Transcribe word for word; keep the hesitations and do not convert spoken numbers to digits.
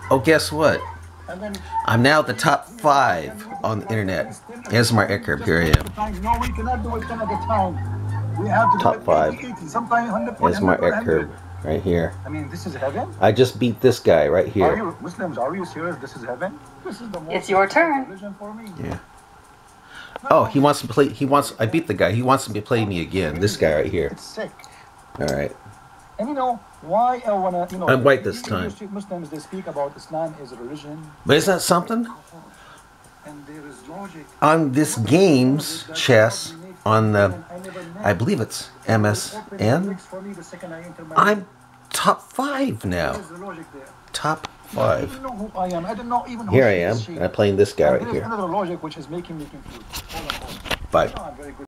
Oh, guess what? And then I'm now at the top five on the internet. Here's my Eckerd. Here I am. no, we cannot do it ten at a time. We have to Top do it five. eighty, eighty, sometimes one hundred, Here's my one hundred. Eckerd right here. I mean, this is heaven. I just beat this guy right Are here. you Muslims? Are you serious? This is heaven. This is the most It's your turn. religion for me. Yeah. Oh, he wants to play. He wants. I beat the guy. He wants to play me again. This guy right here. It's sick. All right. And you know why I wanna, you know, I'm white this time. Muslims, they speak about Islam as a religion. But isn't that something? And there is logic. On this games chess on the, I believe it's M S N. I'm top five now. Top five. I don't know who I am. I don't know even Here who I am. she is. I'm playing this guy And right there is here. another logic which is making me confused. Hold on, hold on. Five. No, I'm very good.